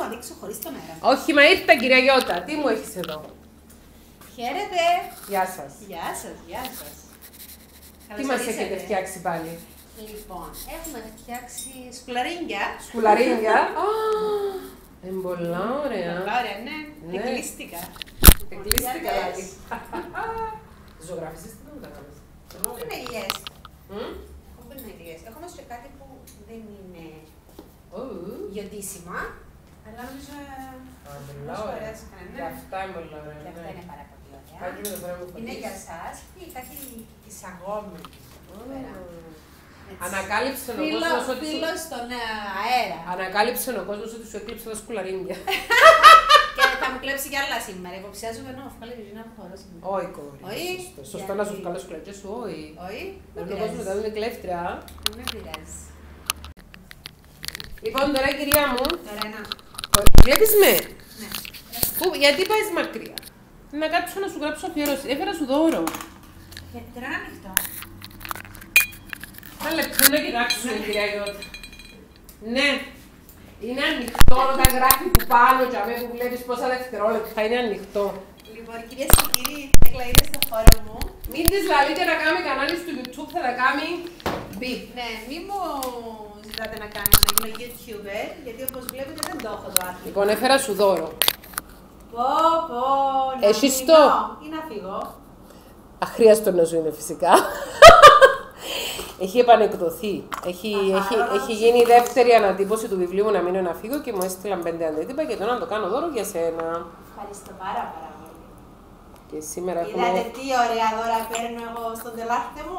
το δείξω χωρίς τον αέρα. Όχι, μα ήρθα κυρία Γιώτα. Τι μου έχεις εδώ? Χαίρετε. Γεια σας. Γεια σας, γεια σας. Τι μας έχετε φτιάξει πάλι? Λοιπόν, έχουμε φτιάξει σκουλαρίνγκια. Σκουλαρίνγκια. Πολλά ωραία. Πολλά ωραία, ναι. Εγκλείστηκα. Εγκλείστηκα δηλαδή. Ζωγράφισες τι δεν τα κάνεις? Έχω πινελιές. Έχω πινελιές. Έχω όμως και κάτι που δεν είναι γιοντίσιμα. Αλλά νομίζω πολλά ωραία. Και αυτά είναι πολλά ωραία. Και αυτά είναι πάρα πολύ ωραία. Κάτι με το πράγμα που είναι για σας και κάτι εισαγόμενο. Ανακάλυψε ο κόσμος ότι φίλο στον αέρα. Ανακάλυψε ο κόσμος ότι σου έκλειψε τα σκουλαρίνγκια. Και θα μου κλέψει κι άλλα σήμερα. Υποψιάζομαι να μου βγάλει να μου χωρώ σήμερα. Όχι, κόρη. Σωστό να σου βγάλω σκουλαρίνγκια σου, όχι. Όχι. Δεν ο κόσμος μετά είναι κλέφτρια. Δεν με πειράζει. Λοιπόν, τώρα κυρία μου. Τώρα ένα. Βλέπεις με. Ναι. Γιατί πάεις μακριά? Να κάτσω να σου γράψω αφιέρωση. Έφερα σου δώρο. Γιατί τώρα είναι ανοιχτό. Ένα λεπτό να κοιτάξουμε, κυρία Γιώτα. Ναι, είναι ανοιχτό όταν γράφει που πάνω και αμέ που βλέπεις πόσα δευτερόλεπτα είναι ανοιχτό. Λοιπόν, κυρίες και κύριοι, εκλαείτε στο χώρο μου. Μην της λαλείτε να κάνει κανάλι στο YouTube, θα τα κάνει beep. Ναι, μη μου ζητάτε να κάνω να είμαι YouTuber, γιατί όπως βλέπετε δεν το έχω το άθλημα. Λοιπόν, έφερα σου δώρο. Πω, να Έχεις φύγω το? ή να φύγω. Αχρίαστο να σου είναι φυσικά. Έχει επανεκδοθεί. Έχει γίνει η δεύτερη ανατύπωση του βιβλίου Να μείνω να φύγω και μου έστειλαν 5 αντίτυπα και τώρα να το κάνω δώρο για σένα. Ευχαριστώ πάρα πολύ. Και σήμερα έχουμε Είδατε τι ωραία δώρα παίρνω εγώ στον τελάχτη μου.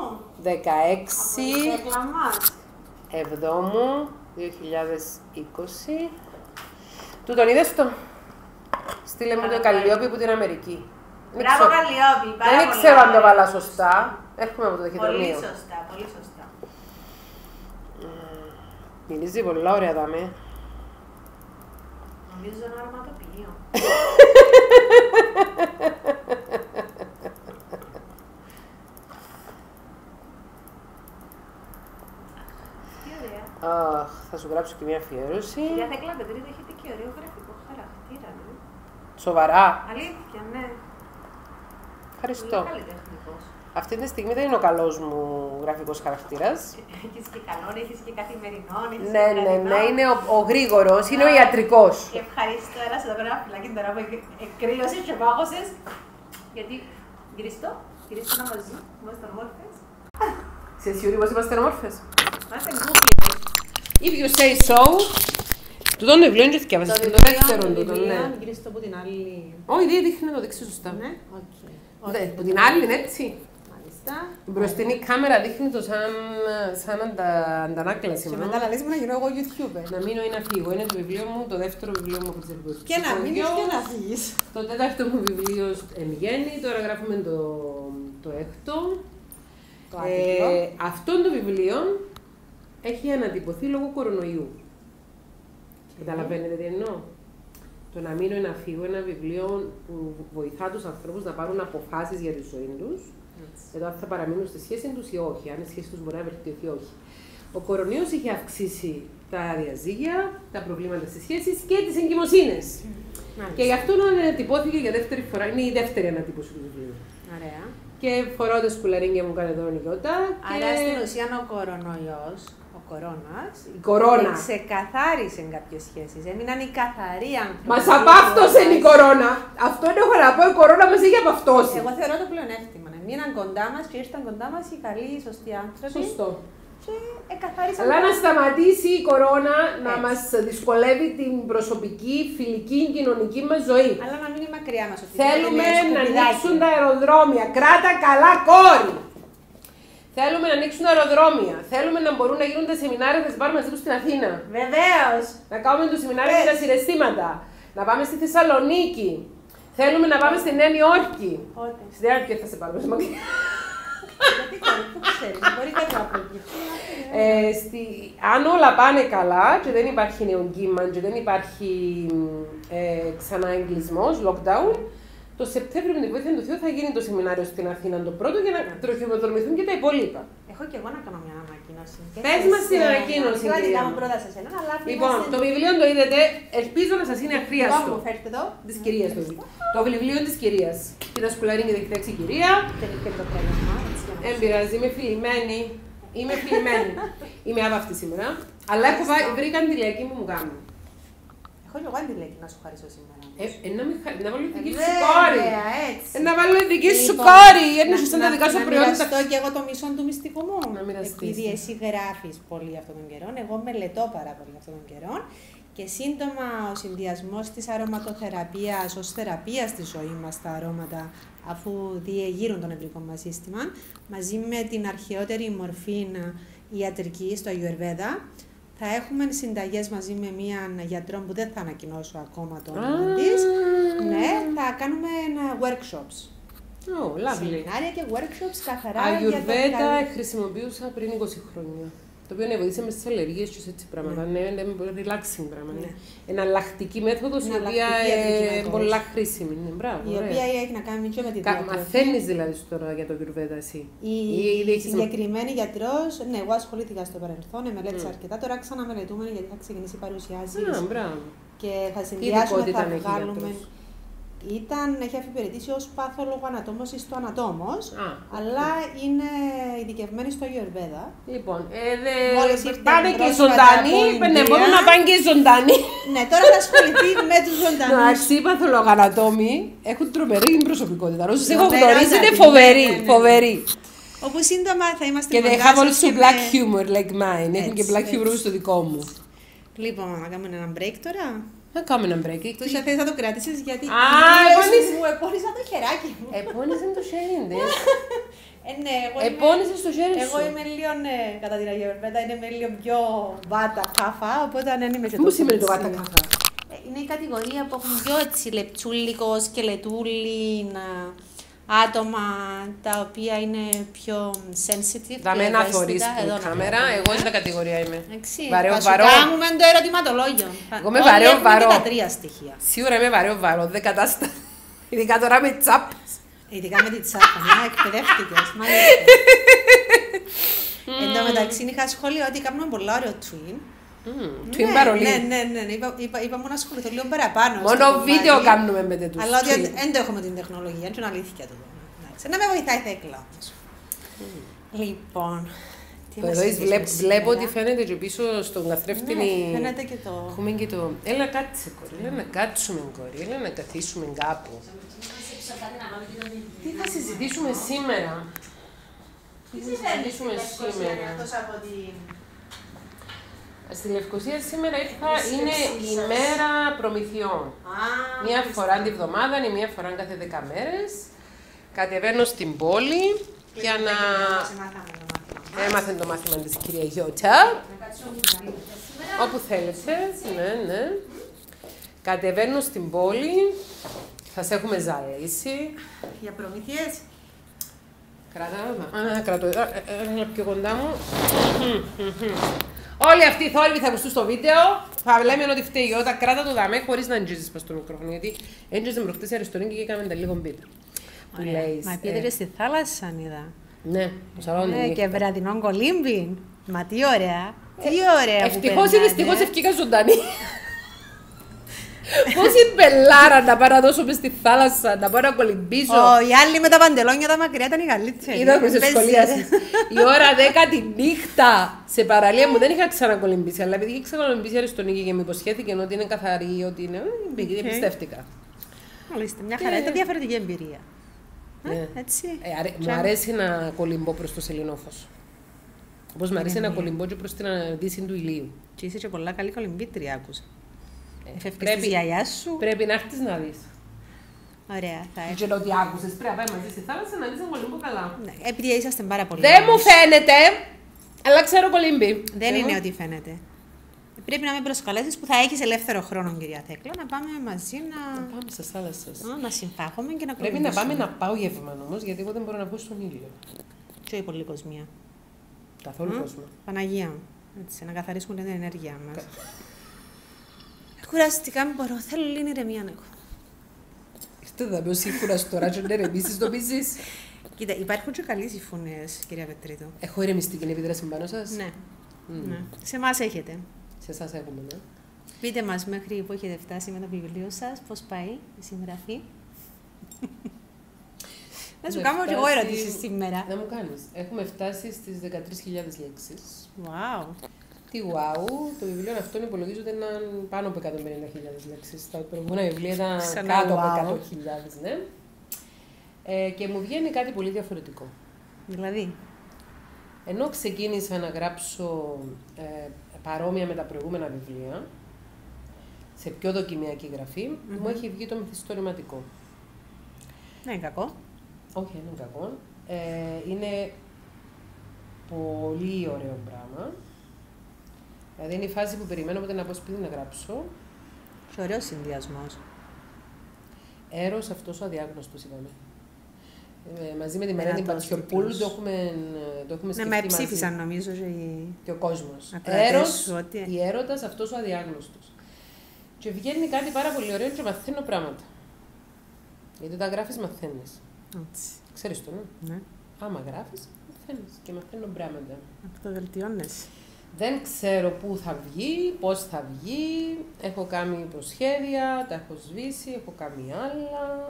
16 Εβδόμου 2020. Του τον είδες το? Στείλε μου το Καλλιόπη από την Αμερική. Μπράβο Καλλιόπη, πάρα πολύ. Δεν ξέρω αν το βάλα σωστά. Έχουμε από το ταχυδρομείο. Πολύ σωστά, πολύ σωστά. Μυρίζει πολλά ωραία δάμε. Νομίζω ένα αρωματοποιείο. Τι ωραία. Θα σου γράψω και μια αφιέρωση. Κυρία Θέκλα Πετρίδου, έχετε και ωραίο γραφικό χαρακτήρα, ναι. Σοβαρά. Αλήθεια, ναι. Ευχαριστώ. Πολύ καλλιτεχνικός. Αυτή τη στιγμή δεν είναι ο καλός μου γραφικός χαρακτήρας. Έχεις και καλόν, έχεις και καθημερινόν, έχεις Ναι, και ναι, ναι, καθημερινό. είναι ο γρήγορος, είναι ο ιατρικός. Και ευχαριστώ, έλα εδώ πέρα φυλάκι τώρα που εκκρύωσες και πάγωσες. Γιατί γυριστώ να μαζί, είμαστε ομόρφες. Σε σίγουρη πως είμαστε ομόρφες? Είμαστε γκούφι. If you say so. Τούτον το βιβλίο είναι και θυκεύασες, το δεύτερο τούτο, ναι. Γυριστώ από την άλλη. Όχι, δεν δείχνει να το δείξει σωστά. Ναι, οκ. Από την άλλη είναι έτσι. Μάλιστα. Η μπροστινή κάμερα δείχνει το σαν αντανάκλαση. Και μετά να λες μου να γίνω εγώ YouTuber. Να μείνω ή να φύγω. Είναι το βιβλίο μου, το δεύτερο βιβλίο μου από τις εμπειρίες. Και να μείνεις και να φύγεις. Το τέταρτο μου βιβλίο εν γέννη, τώρα γράφουμε το έκτο. Το άτυπο. Αυτό το βιβλίο έχει ανατυπωθεί λόγω κορονοϊού. Καταλαβαίνετε τι εννοώ? Το να μείνω ή να φύγω, ένα βιβλίο που βοηθά τους ανθρώπους να πάρουν αποφάσεις για τη ζωή τους, για το αν θα παραμείνουν στη σχέση τους ή όχι, αν η σχέση τους μπορεί να βελτιωθεί ή όχι. Ο κορονοϊός είχε αυξήσει τα διαζύγια, τα προβλήματα στις σχέσεις και τις εγκυμοσύνες. Και γι' αυτό ανατυπώθηκε για δεύτερη φορά, είναι η δεύτερη ανατύπωση του βιβλίου. Ωραία. Και φοράω τα σκουλαρίνγκια μου κάνει εδώ η Γιώτα. Άρα στην ουσία ο κορονοϊός, ο κορώνας, η κορώνα. ξεκαθάρισε κάποιες σχέσεις. Έμειναν οι καθαροί άνθρωποι. Μας απαύτωσε η κορώνα. Αυτό είναι έχω να πω, η κορώνα μας έχει απαυτώσει. Εγώ θεωρώ το πλεονέκτημα. Μείναν κοντά μας και ήρθαν κοντά μας οι καλοί, οι σωστοί άνθρωποι. Σωστό. Και εκαθάρισαν. Αλλά να σταματήσει η κορώνα να Έτσι. μας δυσκολεύει την προσωπική, φιλική, κοινωνική μας ζωή. Αλλά να μείνει μακριά μας. Θέλουμε να ανοίξουν τα αεροδρόμια. Κράτα καλά, κόρη! Θέλουμε να ανοίξουν τα αεροδρόμια. Θέλουμε να μπορούν να γίνουν τα σεμινάρια που θα πάρουμε μαζί τους στην Αθήνα. Βεβαίως! Να κάνουμε το σεμινάριο για τα συναισθήματα. Να πάμε στη Θεσσαλονίκη. Θέλουμε να πάμε στη Νέα Νιόρκη. Πότε? Στη Νέα Νιόρκη θα σε πάρουμε σε μακριά. Γιατί πού ξέρεις, μπορεί κάτι να προκύψει. Αν όλα πάνε καλά και δεν υπάρχει νεογκύμα και δεν υπάρχει ξανά εγκλισμός, lockdown, το Σεπτέμβριο με την βοήθεια του Θεού θα γίνει το σεμινάριο στην Αθήνα το πρώτο για να τροχιοδρομηθούν και τα υπόλοιπα. Έχω και εγώ να κάνω μια ανακοίνωση. Πες μας την ανακοίνωση. Θέλω να την κάνω πρώτα σε σένα, αλλά Λοιπόν, το βιβλίο το είδατε, ελπίζω να σας είναι αχρίαστο. Λοιπόν, φέρτε εδώ. Της κυρίας το βιβλίο. Το βιβλίο της κυρίας. Κοίτα σκουλάρι και δεχτέξει η κυρία. Και το πρόγραμμα. Δεν πειράζει, είμαι φιλημένη. Είμαι φιλημένη. Είμαι άβαυτη σήμερα. Αλλά βρήκα την τηλεακή μου κάνω. Έχω και εγώ αντιλέκη να σου χαρίσω σήμερα. Να βάλω δική σου κόρη. Έτσι. Να βάλω δική σου κόρη. Έρνεσαι να δικά σου προϊόντα. Να μοιραστώ και εγώ το μισό του μυστικού μου. Να μοιραστείς. Επειδή εσύ γράφεις πολύ αυτόν τον καιρό, εγώ μελετώ πάρα πολύ αυτόν τον καιρό. Και σύντομα ο συνδυασμός της αρωματοθεραπείας ως θεραπεία στη ζωή μας τα αρώματα, αφού διεγείρουν το νευρικό μας σύστημα, μαζί με την αρχαιότερη μορφή ιατρική στο Ayurveda, θα έχουμε συνταγές μαζί με έναν γιατρό που δεν θα ανακοινώσω ακόμα το όνομα της. Ναι, θα κάνουμε workshops. Σεμινάρια και workshops καθαρά για το Ayurveda χρησιμοποιούσα πριν 20 χρόνια. Το οποίο βοήθησε με στις αλλεργίες και έτσι πράγματα. Ναι, είναι relaxing πράγματα. Ναι. Εναλλακτική μέθοδος η οποία είναι πολλά χρήσιμη. Η οποία έχει να κάνει και με τη διατροφή. Μαθαίνεις δηλαδή τώρα για το Ayurveda εσύ. Η συγκεκριμένη γιατρός, ναι, εγώ ασχολήθηκα στο παρελθόν, μελέτησα αρκετά. Τώρα ξαναμελετούμε γιατί θα ξεκινήσει παρουσιάσεις. Και θα συνδυάσουμε, θα βγάλουμε. Έχει αφιπηρετήσει ως πάθολογο ανατόμος ή στο ανατόμος, αλλά είναι ειδικευμένη στο Ayurveda. Λοιπόν, πάνε και ζωντανοί, μπορούν να πάνε και ζωντανοί. Ναι, τώρα θα ασχοληθεί με τους ζωντανούς. Εντάξει, οι παθολογανατόμοι έχουν τρομερή προσωπικότητα. Όσους έχω γνωρίσει είναι φοβεροί. Όπου σύντομα θα είμαστε και they have also black humor like mine. Έχουν και black humor στο δικό μου. Λοιπόν, να κάνουμε ένα break τώρα. Να κάνουμε ένα break. Τους θες να το κράτησες γιατί μου επώνυσα το χεράκι μου. Επώνυσε το χέρι της. Ναι, επώνυσες το χέρι σου. Εγώ είμαι λίγο, κατά την Ayurveda, είμαι λίγο πιο βάτα κάφα, οπότε δεν είμαι και τόσο. Πού σημαίνει το βάτα κάφα? Είναι η κατηγορία που έχουν πιο έτσι λεπτούλικο, σκελετούλι, άτομα τα οποία είναι πιο sensitive. Θα με να θωρείς την κάμερα, εγώ στην κατηγορία είμαι. Βαρέο βαρό. Κάνουμε το ερωτηματολόγιο. Εγώ είμαι βαρέο βαρό. Τα τρία στοιχεία. Σίγουρα είμαι βαρέο βαρό, δεν κατάστα. Ειδικά τώρα με τσάπες. Ειδικά με τη τσάπα, εκπαιδεύτηκες, μάλιστα. Εν τω μεταξύ είχα σχόλιο ότι κάνουμε πολλά ωραίο twin. Twin παρολί. Ναι, είπαμε να ασχοληθώ λίγο παραπάνω. Μόνο βίντεο κάνουμε με τέτοιους. Αλλά ότι δεν το έχουμε την τεχνολογία, είναι αλήθεια του. Να με βοηθάει θα έκλα όμως. Λοιπόν, εδώ βλέπω ότι φαίνεται και πίσω στον καθρέφτη. Ναι, φαίνεται και το... Έχουμε και το... Έλα κάτσε κόρη, έλα να κάτσουμε κόρη, έλα να καθίσουμε κάπου. Τι θα συζητήσουμε σήμερα? Τι θα συζητήσουμε σήμερα? Στη Λευκοσία σήμερα είναι η μέρα προμηθειών. Μία φορά τη βδομάδα ή μία φορά κάθε 10 μέρες. Κατεβαίνω στην πόλη για να... Έμαθε το μάθημα της κυρία Γιώτα. Όπου θέλετε, ναι. Κατεβαίνω στην πόλη. Θα σε έχουμε ζαλίσει. Για προμήθειες. Κρατώ. Έλα πιο κοντά μου. Όλοι αυτοί οι θόρυβοι θα ακουστούν στο βίντεο. Θα λέμε ότι φταίει η Γιώτα. Κράτα το δαμέ χωρίς να αγγίζεις πας στο μικρόφωνο. Γιατί έγγιζε με προχτές αριστορίνη και έκαμε τα λίγο μπίτα. Μα πήγατε στη θάλασσα, είδα. Ναι, το σαλόνι. Και βραδινό κολύμπι. Μα τι ωραία. Τι ωραία. Ευτυχώς ή δυστυχώς ευκήκα ζωντανή. Πώς η μπελάρα να πάω να δώσω μες στη θάλασσα, να πάω να κολυμπήσω. Οι άλλοι με τα παντελόνια τα μακριά ήταν οι καλύτεροι. Είδα προς εσχολίασεις. Η ώρα 10 τη νύχτα σε παραλία μου δεν είχα ξανακολυμπήσει, αλλά επειδή είχα ξανακολυμπήσει αριστονίκη και μου υποσχέθηκε ότι είναι καθαρή, ότι είναι. Εμπιστεύτηκα. Μάλιστα, μια χαρά. Ήταν διαφορετική εμπειρία. Έτσι. Μου αρέσει να κολυμπώ προς το σεληνόφος. Όπως μου αρέσει να κολυμπώ και προς την αναδύση του ηλίου. Και είσαι και πολλά καλή κολυμπήτρια, άκουσα. Εφευκείς τη γιαγιά σου. Πρέπει να έρθεις να δεις. Ωραία, θα έρθω. Και ότι άκουσες, πρέπει να πάει μαζί στη θάλασσα να δεις να κολυμπώ καλά. Επειδή είσαστε πάρα πολύ. Δεν μου φαίνεται, αλλά ξέρω κολυμπή. Δεν είναι ότι φαίνεται. Πρέπει να με προσκαλέσεις που θα έχεις ελεύθερο χρόνο, κυρία Θέκλα, να πάμε μαζί να πάμε στις θάλασσες. Να συμφάχουμε και να κολυμπήσουμε. Πρέπει να πάμε να πάω γεύμα όμως, γιατί εγώ δεν μπορώ να βγω στον ήλιο. Και η πολλή κοσμία. Καθόλου κόσμο. Παναγία μου. Έτσι, να καθαρίσουμε την ενέργειά μας. Κουραστικά μην μπορώ, θέλω λίγη ηρεμία να έχω. Ήρθε να με ο σύμφωνας τώρα και να ρεμίσεις το πίζεις. Κοίτα, υπάρχουν και καλοί συμφωνίες, κυρία Πετρίτου. Έχω ηρεμιστική επίδραση πάνω σας. Ναι. Ναι. Σε εμάς έχετε. Σε εσάς έχουμε, ναι. Πείτε μας μέχρι που έχετε φτάσει με το βιβλίο σας, πώς πάει η συγγραφή. Να σου κάνω και εγώ ερωτήσεις σήμερα. Να μου κάνεις. Έχουμε φτάσει στις 13.000 λέξεις. Wow. Τι wow, το βιβλίο αυτό υπολογίζονται να πάνω από 150.000 λέξεις. Τα προηγούμενα βιβλία ήταν κάτω από 100.000, ναι. Και μου βγαίνει κάτι πολύ διαφορετικό. Δηλαδή. Ενώ ξεκίνησα να γράψω παρόμοια με τα προηγούμενα βιβλία, σε πιο δοκιμιακή γραφή, μου έχει βγει το μυθιστορηματικό. Ναι, είναι κακό. Όχι, δεν είναι κακό. Είναι πολύ ωραίο πράγμα. Δηλαδή είναι η φάση που περιμένω ποτέ να πάω σπίτι να γράψω. Και ωραίος συνδυασμός. Έρος αυτός ο αδιάγνωστος είπαμε. Μαζί με τη Μαρία την Πατσιοπούλου το έχουμε σκεφτεί μαζί. μαζί. Ψήφισαν νομίζω και ο κόσμος. Έρος, η έρωτας αυτός ο αδιάγνωστος. Και βγαίνει κάτι πάρα πολύ ωραίο και μαθαίνω πράγματα. Γιατί τα γράφεις μαθαίνεις. Ξέρεις το, ναι. Άμα γράφεις, μαθαίνεις και μαθαίνω πράγματα. Αυτοβελτιώνεσαι. Δεν ξέρω πού θα βγει, πώς θα βγει. Έχω κάνει προσχέδια, τα έχω σβήσει, έχω κάνει άλλα.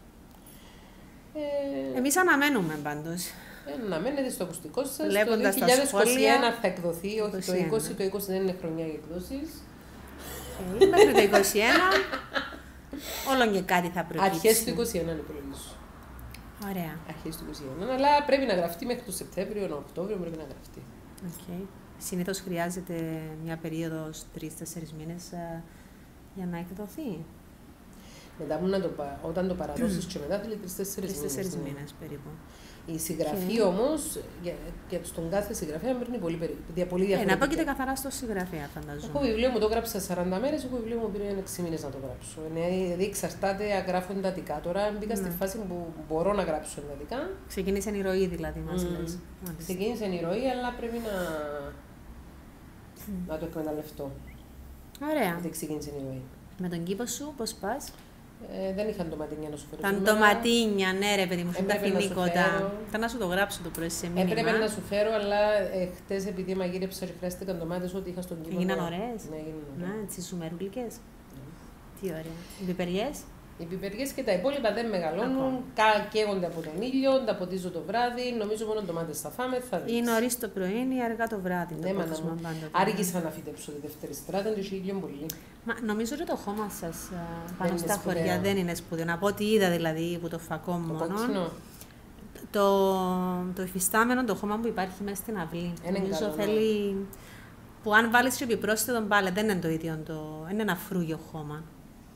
Εμείς αναμένουμε πάντως. Αναμένετε στο ακουστικό σας. Βλέποντας το 2021 θα εκδοθεί, όχι το 20, το 20 δεν είναι χρονιά για εκδόσεις. Μέχρι το 21, όλο και κάτι θα προκύψει. Αρχές του 21 υπολογίζω. Ωραία. Αρχές του 21, αλλά πρέπει να γραφτεί μέχρι το Σεπτέμβριο, τον Οκτώβριο πρέπει να γραφτεί. Okay. Συνήθως χρειάζεται μια περίοδος 3-4 μήνες για να εκδοθεί. Μετά όταν το παραδώσεις και μετά θέλει 3-4 μήνες περίπου. Η συγγραφή όμως, για στον κάθε συγγραφέα παίρνει πολύ διαφορετικά. Να πρόκειται καθαρά στο συγγραφέα, φανταζόμαι. Έχω βιβλίο μου το έγραψα 40 μέρες, έχω βιβλίο μου πήρε 6 μήνες να το γράψω. Δηλαδή εξαρτάται, γράφω εντατικά. Τώρα μπήκα στη φάση που μπορώ να γράψω εντατικά. Ξεκίνησε η ροή δηλαδή, μας λες. Ξεκίνησε η ροή, αλλά πρέπει να το εκμεταλλευτώ. Ωραία. Γιατί ξεκίνησε η ροή. Με τον κήπο σου, πώς πας? Δεν είχαν ντοματίνια να σου φέρω. Τα ντοματίνια, ναι, ρε παιδί μου, τα φινίκοτα. Θα να σου το γράψω το πρωί σε μήνυμα. Έπρεπε να σου φέρω, αλλά χτες επειδή μαγείρεψα και χρειάστηκαν ντομάτες, ό,τι είχα στον κήπο. Έγιναν ωραίες. Ναι, έγιναν ωραίες. Ναι, τις σουμερούλικες. Τι ωραία. Οι πιπεριές. Οι πιπεριές και τα υπόλοιπα δεν μεγαλώνουν, καίγονται από τον ήλιο, τα ποτίζω το βράδυ. Νομίζω μόνο ντομάτες θα φάμε. Ή νωρίς το πρωί ή αργά το βράδυ. Ναι, άργησα να φυτέψω τη δεύτερη στράτα, είναι και ήλιο πολύ. Μα νομίζω ότι το χώμα σας πάνω στα χωριά δεν είναι σπουδαίο. Να πω ότι είδα δηλαδή που το φακό μόνο. Το υφιστάμενο το χώμα που υπάρχει μέσα στην αυλή. Νομίζω θέλει. Που αν βάλεις και επιπρόσθετο πάλι δεν είναι το ίδιο. Είναι ένα φρούγιο χώμα.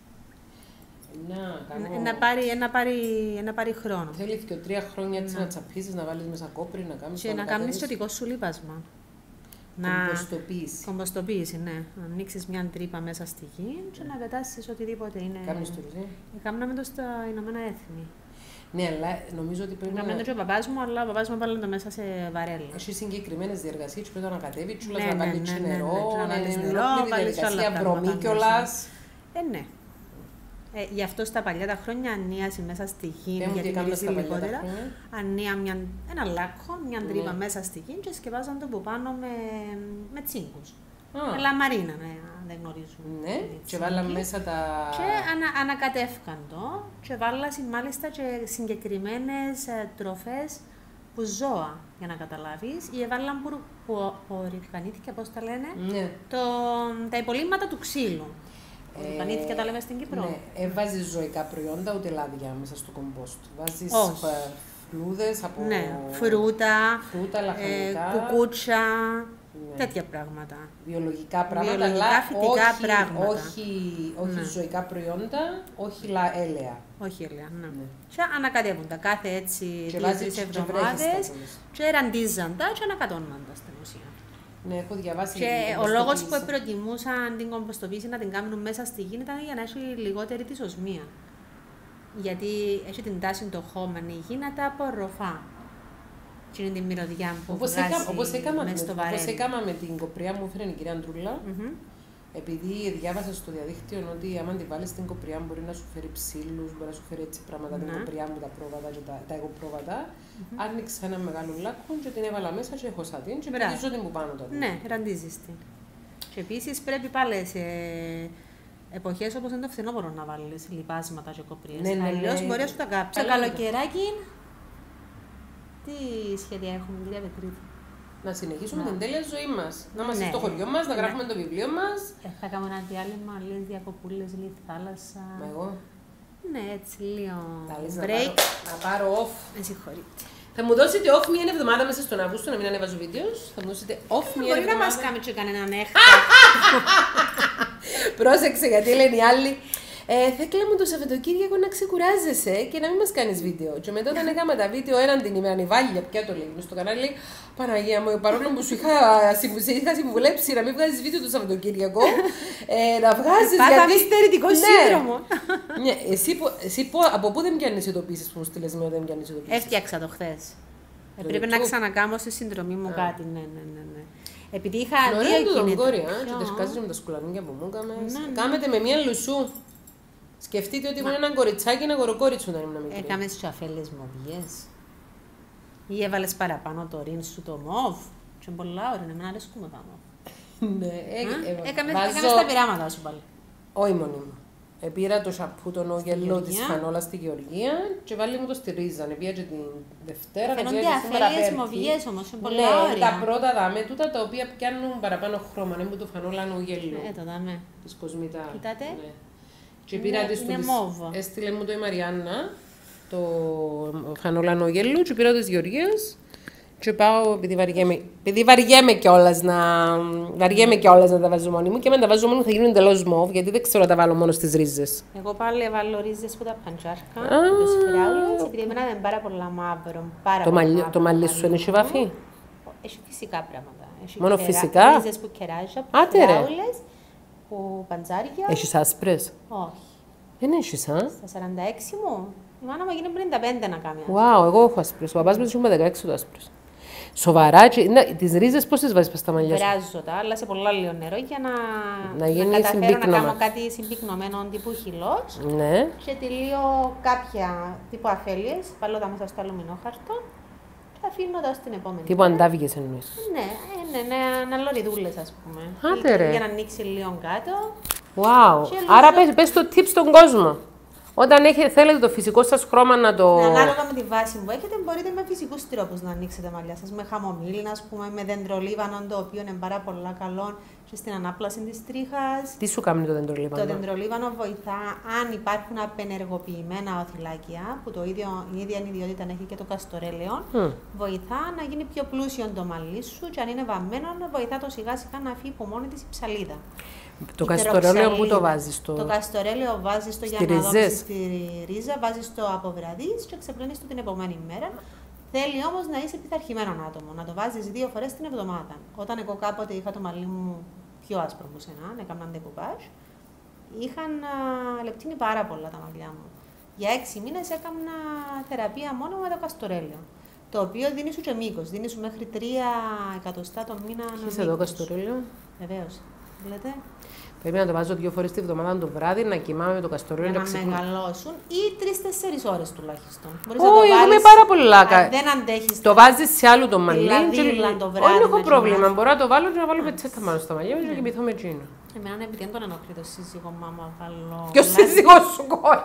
Να πάρει χρόνο. Θέλει και 3 χρόνια έτσι να τσαπίσεις, να βάλεις μέσα κόπρι, να κάνεις. Και να κάνεις το δικό σου λίπασμα. Κομποστοποίηση, ναι. Να ανοίξεις μια τρύπα μέσα στη γη και να πετάσεις οτιδήποτε είναι. Κάνεις το ρουζί. Κάναμε το στα Ηνωμένα Έθνη. Ναι, αλλά νομίζω ότι πρέπει να. Κάναμε το και ο παπάς μου, αλλά ο παπάς μου βάλε το μέσα σε βαρέλα. Έχει συγκεκριμένες διεργασίες, πρέπει να ανακατεύει, τσούλας να βάλει νερό, να βάλει διαδικασία βρωμή κιόλας. Ναι. Γι' αυτό στα παλιά τα χρόνια ανίαση μέσα στη γη, γιατί μυρίζει λιγότερα. Ανία ένα λάκκο, μια τρύπα μέσα στη γη και σκεπάζαν το από πάνω με τσίγκους. Με λαμαρίνα, δεν γνωρίζουν. Ναι, και βάλαν μέσα τα. Και ανακατεύκαν το και βάλαν μάλιστα και συγκεκριμένες τροφές που ζώα, για να καταλάβεις, ή έβαλαν που ορυφανήθηκε, πώς τα λένε, τα υπολείμματα του ξύλου. Πανήθηκε τα λέμε στην Κύπρο. Ναι, βάζεις ζωικά προϊόντα, ούτε λάδια μέσα στο κομπόστ. Βάζεις φλούδες από. Ναι, φρούτα, λαχανικά, κουκούτσα, τέτοια πράγματα. Βιολογικά πράγματα, φυτικά πράγματα. Όχι ζωικά προϊόντα, όχι έλαια. Όχι έλαια, ναι. Και ανακατεύουν τα κάθε έτσι 2-3 εβδομάδες και ραντίζαν τα και ανακατώναν τα στην ουσία. Ναι, έχω διαβάσει. Και ο λόγος που προτιμούσαν την κομποστοποίηση να την κάνουν μέσα στη γη ήταν για να έχει λιγότερη δυσοσμία. Γιατί έχει την τάση το χώμα η γη να τα απορροφά. Και είναι την μυρωδιά που βγάζει μες στο βαρέλι. Όπως έκανα με την κοπριά μου, έφερε η κυρία Αντρούλα. Επειδή διάβασα στο διαδίκτυο ότι άμα τη βάλεις στην κοπριά μπορεί να σου φέρει ψήλους, μπορεί να σου φέρει έτσι πράγματα, την κοπριά μου, τα πρόβατα και τα εγωπρόβατα. Άνοιξα ένα μεγάλο λάκκο και την έβαλα μέσα και χωσά την και πετίζω την που πάνω τότε. Ναι, ραντίζεις την. Και επίσης πρέπει πάλι σε εποχές όπως είναι το φθινόπωρο να βάλεις λιπάσματα και κοπρίες. Ναι, ναι, αλλιώς μπορεί να σου τα κάψει. Το καλοκαιράκι, τι σχέδια έχουμε, κυρία Πετρίτη? Να συνεχίσουμε την τέλεια ζωή μας. Να είμαστε στο χωριό μας, να γράφουμε το βιβλίο μας. Θα κάνουμε ένα διάλειμμα, λίγες διακοπούλες, λίγη θάλασσα. Μα εγώ. Ναι, έτσι λίγο break. Να πάρω off. Με συγχωρείτε. Θα μου δώσετε off μία εβδομάδα μέσα στον Αύγουστο, να μην ανεβάζω βίντεο. Θα μου δώσετε off μία εβδομάδα. Μπορεί να μας κάνει και κανέναν έχτα. Πρόσεξε, γιατί λένε οι άλλοι. Θέκλα μου το Σαββατοκύριακο να ξεκουράζεσαι και να μην μας κάνεις βίντεο. Και μετά όταν έκανα τα βίντεο έναν την ημέρα, η Βάλια, πια το λέει στο κανάλι, λέει Παναγία μου, παρόλο που σου είχα συμβουλέψει να μην βγάζεις βίντεο το Σαββατοκύριακο, να βγάζεις. Πάτα στερητικό σύνδρομο. Ναι, εσύ από πού δεν πιάνεις ειδοποίησεις που μου στείλες με δεν πιάνεις ειδοποίησεις? Έφτιαξα το χθες. Πρέπει να ξανακάμω στη συνδρομή μου κάτι. Ναι. Επειδή είχα δύο κινητά. Και τις κάζεις με τα σκουλανίκια που μου έκαμες. Κάμετε με μία λουσού. Σκεφτείτε ότι ήμουν έναν κοριτσάκι, ένα κοροκόριτσο όταν ήμουν μικρή. Έκαμες και αφέλες μοβιές. Ή έβαλες παραπάνω το ρίν σου το μοβ. Και πολλά ωραία, εμένα αρέσκουμε τα μοβ. Ναι, έκαμες τα πειράματα σου πάλι. Όχι μόνη μου. Πήρα το σαπού το νογελό της φανόλας στη Γεωργία και βάλει μου το στη ρίζα. Πήγα και την Δευτέρα. Φαίνονται αφέλειες μοβιές όμως, είναι πολλά ωραία. Τα πρώτα δάμε, τούτα τα οποία πιάνουν παραπάνω χρώμα, είναι που το φανόλα νογελό. Το δάμε. Της Κοσμητά. Κοιτάτε. Και πήρα της έστειλε μου το η Μαριάννα, το φανόλανο γέλου και πήρα της Γεωργίας και πάω, επειδή βαριέμαι κιόλας να τα βάζω μόνη μου και με τα βάζω μόνη μου θα γίνουν εντελώς μοβ, γιατί δεν ξέρω να τα βάλω μόνο στις ρίζες. Εγώ πάλι έβαλω ρίζες που τα παντζάρκα, τις φράουλες, επειδή εμένα δεν πάρα πολλά μαύρο, Το μαλλί σου είναι βαφή? Έχει φυσικά πράγματα. Μόνο φυσικά? Ρίζες που κεράζα, φράουλες, που παντζάρια. Έχεις άσπρες? Όχι. Δεν έχεις, α? Στα 46 μου. Η μάνα μου γίνει 55 να κάνει. Wow, εγώ έχω άσπρες. Ο παπάς μου έχει 16 το άσπρες. Σοβαρά, τις ρίζες πώς τις βάζεις πας στα μαλλιά σου? Βράζω τα, αλλά σε πολλά λίγο νερό για να γίνει καταφέρω συμπίκνωμα. να κάνω κάτι συμπυκνωμένο τύπου χυλός. Ναι. Και τελείω κάποια τύπου αφέλειες, βάλω τα μέσα στο αλουμινόχαρτο και αφήνω τα στην επόμενη. Τύπου αντάβγες εννοείς? Ναι, αναλωριδούλες ας πούμε. Άντε ρε. Για να ανοίξει λίγο κάτω. Wow. Άρα πες το tip στον κόσμο. Όταν θέλετε το φυσικό σας χρώμα να το... Ανάλογα με τη βάση που έχετε, μπορείτε με φυσικούς τρόπους να ανοίξετε μαλλιά σας. Με χαμομήλι, ας πούμε, με δεντρολίβανο, το οποίο είναι πάρα πολύ καλό και στην ανάπλαση της τρίχας. Τι σου κάνει το δεντρολίβανο? Το δεντρολίβανο βοηθά αν υπάρχουν απενεργοποιημένα οθυλάκια, που η ίδια ιδιότητα έχει και το καστορέλαιο. Βοηθά να γίνει πιο πλούσιο το μαλλί σου και αν είναι βαμμένο, βοηθά το σιγά σιγά να φύγει από μόνη της η ψαλίδα. Το καστορέλαιο πού το βάζεις? Το καστορέλαιο βάζεις το για να δώσεις στη ρίζα, βάζεις το από βραδείς και ξεπλένεις το την επόμενη μέρα. Θέλει όμως να είσαι πειθαρχημένο άτομο, να το βάζεις 2 φορές την εβδομάδα. Όταν εγώ κάποτε είχα το μαλλί μου πιο άσπρο που σένα, έκανα ντεκουπάζ, είχαν λεπτύνει πάρα πολλά τα μαλλιά μου. Για 6 μήνες έκανα θεραπεία μόνο με το καστορέλαιο. Το οποίο δίνει σου και μήκος, δίνει σου μέχρι 3 εκατοστά το μήνα. Είσαι εδώ καστορέλαιο? Βεβαίως. Λέτε. Πρέπει να το βάζω 2 φορές τη βδομάδα το βράδυ, να κοιμάμαι με το καστορέλαιο. Για να μεγαλώσουν ή 3-4 ώρες τουλάχιστον. Όχι, έχουμε πάρα πολλά. Δεν αντέχεις. Το βάζεις σε άλλο το μαλλί. Το βράδυ. Όχι, έχω πρόβλημα. Μπορώ να το βάλω και να βάλω πετσέτα πάνω στα μαλλιά μου και να κοιμηθώ με εκείνο. Εμένα είναι επειδή δεν τον ενοχλεί το σύζυγό μου, άμα βάλω. Ποιος σύζυγός σου, κόρη?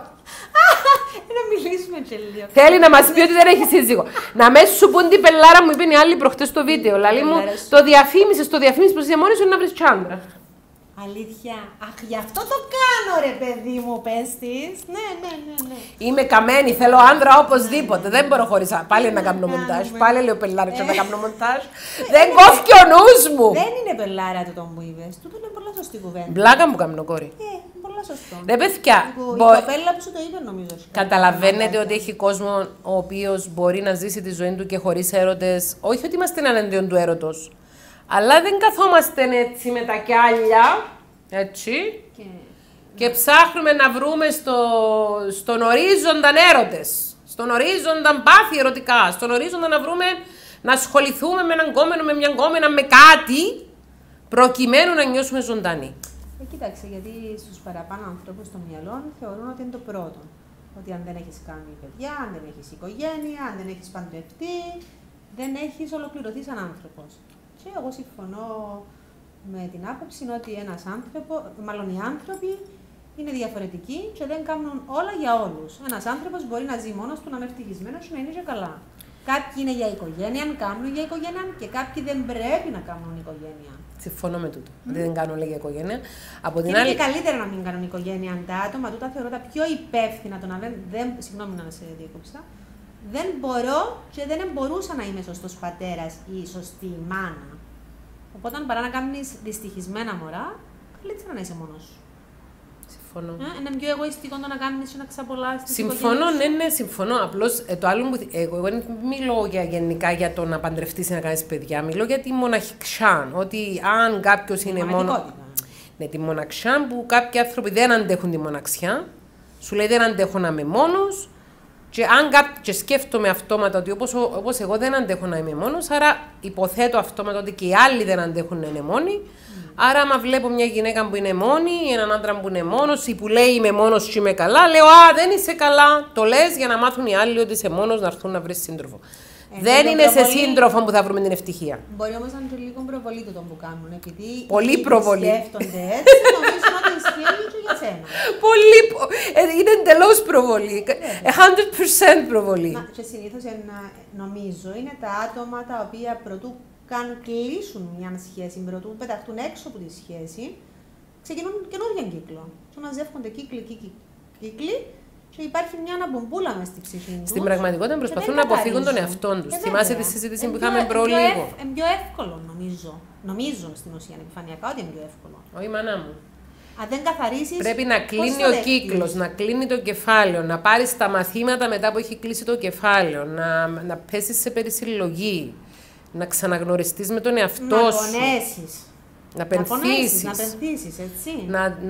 Να μιλήσουμε και λίγο. Θέλει να μας πει ότι δεν έχει σύζυγο. Να με σου πούν την πελάρα μου, είπε η άλλη προχτές στο βίντεο. Λαλή μου, το διαφήμισες πως είσαι μόνη σου να βρεις τσάντρα. Αλήθεια. Αχ, γι' αυτό το κάνω ρε παιδί μου, πες της. Ναι. Είμαι καμένη, θέλω άντρα οπωσδήποτε. Δεν μπορώ χωρίς πάλι να κάνω μοντάζ. Πάλι λέω πελάρα και να κάνω μοντάζ. Δεν κόφει ο νους μου. Δεν είναι πελάρα το που είπες. Τούτο είναι πολλά σωστή κουβέντα. Μπλάκα μου κάνω, κόρη. Πολλά σωστό. Ρε παιδιά, η κοπέλα που σου το είπε νομίζω. Καταλαβαίνετε ότι έχει κόσμο ο οποίος μπορεί να ζήσει τη ζωή του και χωρίς έρωτες. Όχι ότι είμαστε εναντίον του έρωτος. Αλλά δεν καθόμαστε έτσι με τα κιάλια, έτσι, και ψάχνουμε να βρούμε στον ορίζοντα έρωτες, στον ορίζοντα πάθη ερωτικά, στον ορίζοντα να ασχοληθούμε με έναν κόμενο, με μια κόμενα, με κάτι, προκειμένου να νιώσουμε ζωντανοί. Κοίταξε, γιατί στους παραπάνω ανθρώπους των μυαλών θεωρούν ότι είναι το πρώτο. Ότι αν δεν έχεις κάνει παιδιά, αν δεν έχεις οικογένεια, αν δεν έχεις παντρευτεί, δεν έχεις ολοκληρωθεί σαν άνθρωπος. Και εγώ συμφωνώ με την άποψη ότι μάλλον οι άνθρωποι είναι διαφορετικοί και δεν κάνουν όλα για όλους. Ένας άνθρωπος μπορεί να ζει μόνος του, να είναι ευτυχισμένος και να είναι και καλά. Κάποιοι είναι για οικογένεια, κάνουν για οικογένεια και κάποιοι δεν πρέπει να κάνουν οικογένεια. Συμφωνώ με τούτο. Ότι δεν κάνουν για οικογένεια. Από την είναι άλλη... και καλύτερα να μην κάνουν οικογένεια αν τα άτομα τούτα θεωρώ τα πιο υπεύθυνα το να συγγνώμη να σε διακόψα. Δεν μπορώ και δεν μπορούσα να είμαι σωστός πατέρας ή σωστή μάνα. Οπότε παρά να κάνεις δυστυχισμένα μωρά, καλύτερα να είσαι μόνος σου. Συμφωνώ. Είναι πιο εγωιστικό το να κάνεις και να ξαπολάσεις. Συμφωνώ, ναι, συμφωνώ. Απλώς το άλλο που εγώ δεν μιλώ γενικά για το να παντρευτείς ή να κάνεις παιδιά. Μιλώ για τη μοναχικιά. Ότι αν κάποιος είναι μόνο. Ναι, τη μοναξιά που κάποιοι άνθρωποι δεν αντέχουν τη μοναξιά. Σου λέει δεν αντέχω να είμαι μόνος. Και σκέφτομαι αυτόματα ότι όπως εγώ δεν αντέχω να είμαι μόνος, άρα υποθέτω αυτόματα ότι και οι άλλοι δεν αντέχουν να είναι μόνοι. Άρα, άμα βλέπω μια γυναίκα που είναι μόνη, έναν άντρα που είναι μόνος ή που λέει είμαι μόνος και είμαι καλά, λέω α, δεν είσαι καλά. Το λες για να μάθουν οι άλλοι ότι είσαι μόνος να έρθουν να βρεις σύντροφο. Δεν είναι σε σύντροφο που θα βρούμε την ευτυχία. Μπορεί όμως να είναι λίγο προβολή το που κάνουν. Επειδή πολύ προβολή. Σκέφτονται έτσι, νομίζουν ότι ισχύει και για σένα. Πολύ. Είναι εντελώς προβολή. 100% προβολή. Και συνήθως νομίζω είναι τα άτομα τα οποία προτού κλείσουν μια σχέση, προτού πεταχτούν έξω από τη σχέση, ξεκινούν καινούργιο κύκλο. Και μαζεύονται κύκλοι. Και υπάρχει μια αναμπομπούλα μες στη ψυχή του. Στην πραγματικότητα προσπαθούν να αποφύγουν τον εαυτό τους. Θυμάσαι τη συζήτηση που είχαμε προλίγο. Είναι πιο εύκολο, νομίζω. Νομίζω στην ουσία επιφανειακά ότι είναι πιο εύκολο. Όχι, μάνα μου. Αν δεν καθαρίσεις. Πρέπει να κλείνει ο κύκλος, να κλείνει το κεφάλαιο, να πάρεις τα μαθήματα μετά που έχει κλείσει το κεφάλαιο, να πέσεις σε περισυλλογή, να ξαναγνωριστείς με τον εαυτό σου. Να πονέσεις. Να πενθήσεις. Να πενθήσεις, έτσι.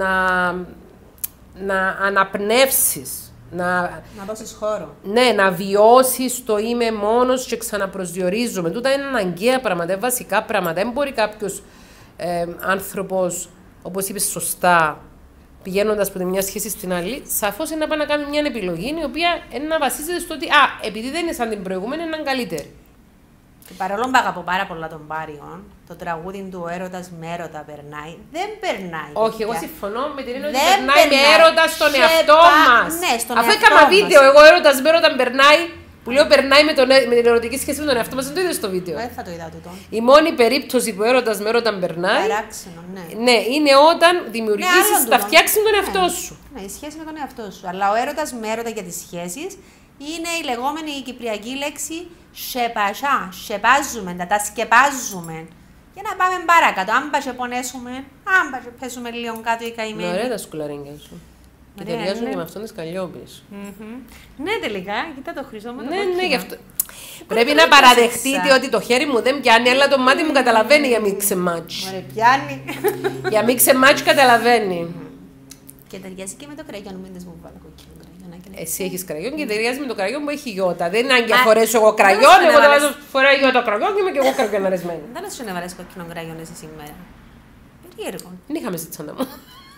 Να αναπνεύσεις. Να δώσεις χώρο. Ναι, να βιώσεις το είμαι μόνος και ξαναπροσδιορίζομαι. Τούτα είναι αναγκαία πράγματα, είναι βασικά πράγματα. Δεν μπορεί κάποιος άνθρωπος, όπως είπες σωστά, πηγαίνοντας από τη μια σχέση στην άλλη, σαφώς είναι να πάει να κάνει μια επιλογή η οποία είναι να βασίζεται στο ότι επειδή δεν είναι σαν την προηγούμενη, είναι καλύτερη. Και παρόλο που αγαπώ πάρα πολλά τον Πάριον, το τραγούδι του «Έρωτας με έρωτα περνάει», δεν περνάει. Όχι, εγώ συμφωνώ με την έννοια ότι περνάει με έρωτα στον εαυτό μας. Ναι, στον αφού εαυτό έκανα μας. βίντεο, εγώ έρωτας με έρωτα περνάει, που λέω περνάει με την ερωτική σχέση με τον εαυτό μας, δεν το είδες στο βίντεο. Δεν θα το είδα τούτο. Η μόνη περίπτωση που έρωτας με έρωτα περνάει, παράξενο, ναι. Ναι, είναι όταν δημιουργήσεις, θα φτιάξεις τον εαυτό σου. Ναι, η σχέση με τον εαυτό σου. Αλλά ο έρωτας με έρωτα για τις σχέσεις είναι η λεγόμενη κυπριακή λέξη σεπασά. Σεπάζουμε, τα σκεπάζουμε. Για να πάμε παρακάτω. Αν πας και πονέσουμε, αν πας και πέσουμε λίγο κάτω ή καημένοι. Είναι ωραία τα σκουλαρίνια σου. Και ταιριάζουν και με αυτόν τις Καλλιόπης. Ναι, τελικά, κοίτα το χρυσό με το κόκκινο. Ναι, γι' αυτό. Πρέπει να παραδεχτείτε ότι το χέρι μου δεν πιάνει, αλλά το μάτι μου καταλαβαίνει για mix and match. Ωραία, πιάνει. Για mix and match καταλαβαίνει. Και ταιριάζει και με το κραγιόν, μην δες μου βάλω κόκκινο κραγιόν. Εσύ έχεις κραγιόν και ταιριάζει με το κραγιόν που έχει γιώτα. Δεν είναι αν και φορέσω εγώ κραγιόν, εγώ θα βάζω φοράει γιώτα κραγιόν και είμαι και εγώ κραγιοναρισμένη. Δεν σου να βάλεις κόκκινο κραγιόν εσύ σήμερα. Περίεργο. Δεν είχαμε στη τσάντα μου.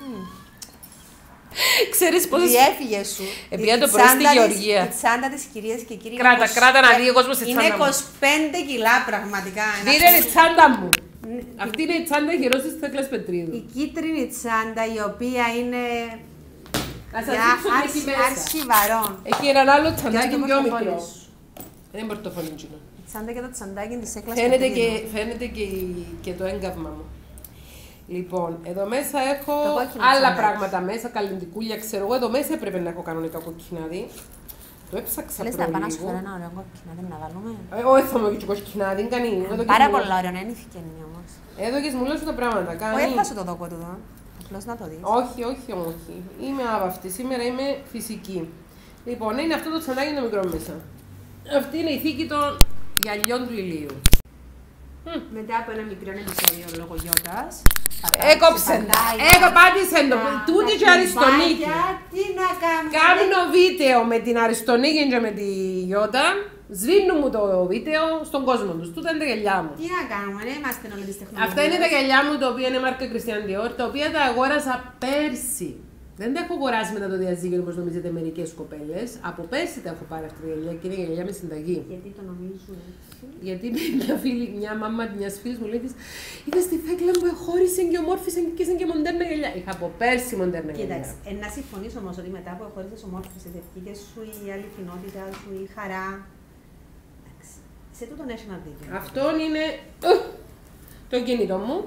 Ξέρεις πόσες... Διέφυγε σου. Επειδή το πρωί στη Γεωργία. Η τσάντα της κυρίας και κύριοι. Κράτα να δει ο κόσμος τη τσάντα μου. Είναι 25 κιλά πραγματικά. Δείτε η τσάντα μου. Αυτή είναι η τσάντα γερός της Θέκλας Πετρίδου. Η κίτρινη τσάντα η οποία είναι... Για αρχιβαρών. Έχει έναν άλλο τσαντάκι πιο μικρό. Δεν είναι πορτοφολίντσινο. Η τσάντα και το τσαντάκι της Θέκλας Πετρίδου. Φαίνεται και το έγκαυμα μου. Λοιπόν, εδώ μέσα έχω άλλα πράγματα μέσα, καλλιντικούλια, ξέρω εγώ. Εδώ μέσα έπρεπε να έχω κανονικά κοκκινάδι. Το έψαξα προλίγο. Λες να πάνε να σου φέρω ένα ωραίο κοκκινάδι να βάλουμε. Όχι θα μου έχει κοκκινάδι, είναι κανεί. Πάρα πολλά ωραία, να είναι ευκαινή όμως. Εδώ και μου λέω σου τα πράγματα, κάνει. Όχι, έφασε το δόκο του εδώ. Απλώς να το δεις. Όχι, όχι. Είμαι άβαυτη, σήμερα είμαι φυσική. Λοιπόν, είναι αυτό το τσαντάκι το μικρό μέσα. Αυτή είναι η θήκη των γυαλιών του ηλίου. Μετά από ένα μικρό επεισόδιο λόγω γιώτας. Έκοψε τα. Πάτησε το. Τούτη και Αριστονίκη. Τι να κάνουμε. Κάνω βίντεο με την Αριστονίκη και με τη Γιώτα. Σβήνουν μου το βίντεο στον κόσμο τους. Τούτα είναι τα γυαλιά μου. Τι να κάνουμε, δεν είμαστε όλοι της τεχνολογίας. Αυτά είναι τα γυαλιά μου, τα οποία είναι μάρκα Christian Dior, τα οποία τα αγόρασα πέρσι. Δεν τα έχω αγοράσει μετά το διαζύγιο, όπως νομίζετε μερικές κοπέλες. Από πέρσι τα έχω πάρει αυτά τα γυαλιά και είναι γυαλιά με συνταγή. Γιατί το νομίζουν έτσι? Γιατί μια μάμα μια φίλη μου λέει: είδα στη Θέκλα που εχώρισε και ομόρφησε και είσαι και μοντέρνα γυαλιά. Είχα από πέρσι μοντέρνα γυαλιά. Κοίταξε, να συμφωνήσω όμως ότι μετά που εχώρισες ομόρφησες, ευκήκε σου η αληθινότητα σου, η χαρά. Εντάξει, σε τούτον έχει ένα δίκιο. Αυτό είναι το κινητό μου.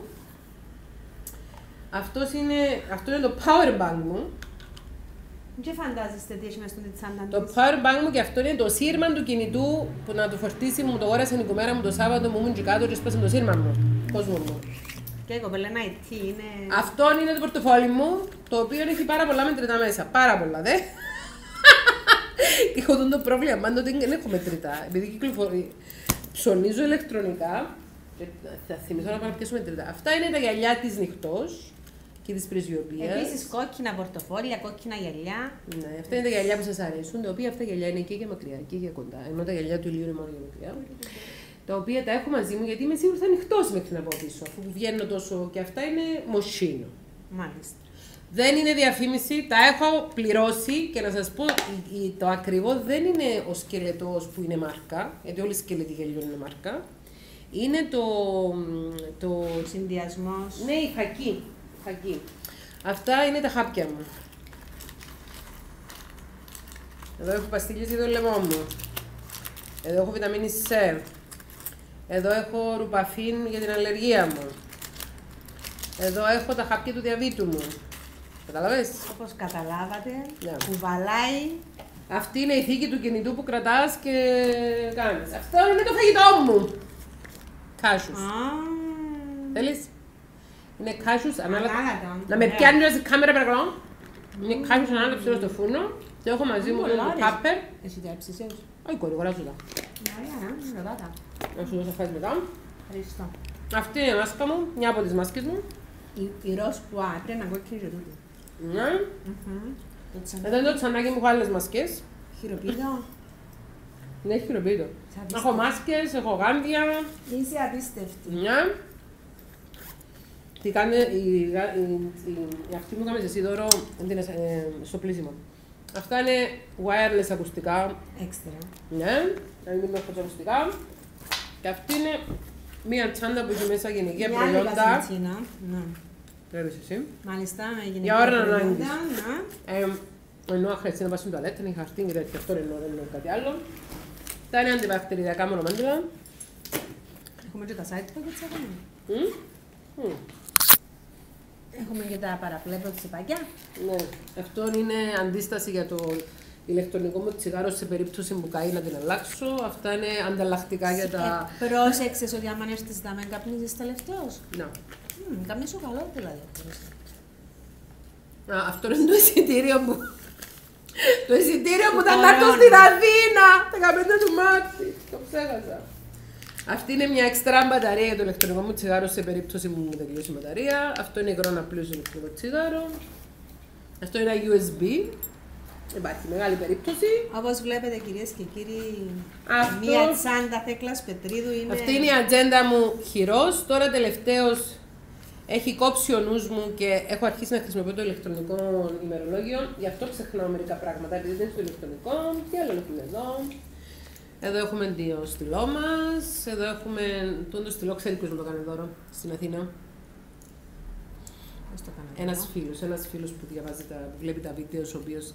Αυτό είναι το power bank μου. Δεν φαντάζεστε τι έχει μέσα στον τσάντα. Το power bank μου και αυτό είναι το σύρμα του κινητού που να το φορτίσει μου το ώρασε η κομμέρα μου το Σάββατο μου ήμουν και κάτω και σπάσε το σύρμα μου. Κόσμο μου. Και η κοπέλα ένα IT είναι. Αυτό είναι το πορτοφόλι μου, το οποίο έχει πάρα πολλά μετρητά μέσα. Πάρα πολλά, δε. Έχω το πρόβλημα, μάλλον ότι δεν έχω μετρητά. Επειδή κυκλοφορεί. Ψωνίζω ηλεκτρονικά. Θα θυμηθώ να πάω να πιάσω μετρητά. Αυτά είναι τα γυαλιά της νυχτός και της πρεσβειοποίησης. Επίσης κόκκινα πορτοφόλια, κόκκινα γυαλιά. Ναι, αυτά είναι τα γυαλιά που σας αρέσουν, τα οποία αυτά τα γυαλιά είναι και για μακριά και για κοντά. Ενώ τα γυαλιά του ηλίου είναι μόνο για μακριά. Τα οποία τα έχω μαζί μου γιατί είμαι σίγουρη θα ανοιχτώσει μέχρι να πάω πίσω. Αφού βγαίνω τόσο και αυτά είναι μοσίνο. Μάλιστα. Δεν είναι διαφήμιση, τα έχω πληρώσει και να σας πω το ακριβό δεν είναι ο σκελετός που είναι μάρκα, γιατί όλοι οι σκελετοί γυαλιών είναι μάρκα. Είναι το συνδυασμός. Ναι, η χακί. Αυτά είναι τα χάπια μου. Εδώ έχω παστίλες για το λαιμό μου. Εδώ έχω βιταμίνη C. Εδώ έχω ρουπαφίν για την αλλεργία μου. Εδώ έχω τα χάπια του διαβήτου μου. Καταλαβες? Όπως καταλάβατε, Ναι. κουβαλάει. Αυτή είναι η θήκη του κινητού που κρατάς και κάνεις. Αυτό είναι το φαγητό μου. Κάσους. Θέλεις? Είναι κάσους ανάλογα. Να με πιάνει η κάμερα παρακαλώ. Είναι κάσους ανάλογα στο φούρνο. Και έχω μαζί μου το κάπερ. Εσύ τα έψησες. Όχι κόρη, αγοράζω τα. Ωραία, ρωτάτα. Να σου δώσω φάεις μετά. Ευχαριστώ. Αυτή είναι η μάσκα μου, μια από τις μάσκες μου. Η ροζ που πρέπει να κόκκινη και τούτη. Ναι. Εδώ είναι το τσανάκι μου, έχω άλλες μάσκες. Χειροποίητο. Ναι, έχει χειροποίητο. Έχω μάσκες, έχω γάντια. Είσαι απίστευτη. Ναι. Τι κάνει αυτή μου έκαμε εσύ δώρο στο πλήσιμο. Αυτά είναι wireless ακουστικά. Έξτρα. Ναι, να μην έχω τα ακουστικά. Και αυτή είναι μία τσάντα που έχει μέσα γυναικεία προϊόντα. Ναι. Πρέπει εσύ. Μάλιστα, με Για γυναικεία ώρα να προϊόντα. ανάγκης. Ενώ χρειάζεται να πας στην τουαλέτα, είναι χαρτί και τέτοιο, αυτό εννοώ, δεν εννοώ κάτι άλλο. Τα είναι αντιβακτεριδιακά μονομέντουλα. Έχουμε και τα side pockets ακόμα. Έχουμε και τα παραπλέπω τσιπάκια. Ναι, αυτό είναι αντίσταση για το ηλεκτρονικό μου τσιγάρο σε περίπτωση που καεί να την αλλάξω. Αυτά είναι ανταλλακτικά για τα. Πρόσεξες ότι άμα έρθεις να με καπνίζεις τελευταίος. Ναι. Καπνίσω καλό δηλαδή. Αυτό είναι το εισιτήριο μου. Το εισιτήριο που ήταν να έρθω στην Αθήνα! 15 του Μάρτη. Το ξέχασα. Αυτή είναι μια εξτρά μπαταρία για το ηλεκτρονικό μου τσιγάρο σε περίπτωση που μου τελειώσει η μπαταρία. Αυτό είναι υγρό απλούς ηλεκτρονικό τσιγάρο. Αυτό είναι ένα USB. Υπάρχει μεγάλη περίπτωση. Όπως βλέπετε κυρίες και κύριοι, Αυτό... μια τσάντα Θέκλας Πετρίδου είναι. Αυτή είναι η ατζέντα μου χειρός. Τώρα τελευταίως έχει κόψει ο νους μου και έχω αρχίσει να χρησιμοποιώ το ηλεκτρονικό ημερολόγιο. Γι' αυτό ξεχνάω μερικά πράγματα επειδή δεν είναι στο ηλεκτρονικό. Τι άλλο έχουμε εδώ. Εδώ έχουμε το στυλό μας. Εδώ έχουμε το στυλό, ξέρει ποιος μου το κάνει δώρο στην Αθήνα. Ένας φίλος που διαβάζει που βλέπει τα βίντεο, ο οποίος.